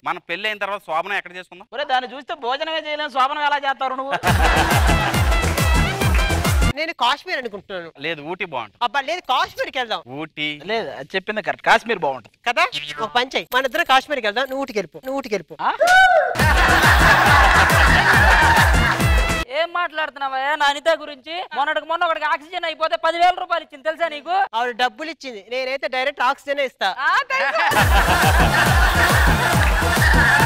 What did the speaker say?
మన పెళ్లి అయిన తర్వాత శోభనం ఎక్కడ చేసుకుందాం? ఒరే దాన్ని చూస్తే భోజనమే చేయలేము, శోభనం ఎలా చేస్తారు నువ్వు? నేను కాశ్మీర్ అనుకుంటున్నాను. లేదు ఊటీ బాగుంటుంది. అబ్బా లేదు, కాశ్మీర్కి వెళ్దాం. ఊటీ లేదు, అది చెప్పింది కరెక్ట్, కాశ్మీర్ బాగుంటుంది కదా. ఒక పని చెయ్యి, మన ఇద్దరం కాశ్మీర్కి వెళ్దాం, నువ్వు ఊటికి వెళ్ళిపో. ఏం మాట్లాడుతున్నావా నా అనిత గురించి? మొన్న ఒకటికి ఆక్సిజన్ అయిపోతే 10,000 రూపాయలు ఇచ్చింది తెలుసా నీకు? ఆవిడ డబ్బులు ఇచ్చింది, నేనైతే డైరెక్ట్ ఆక్సిజన్ ఇస్తా.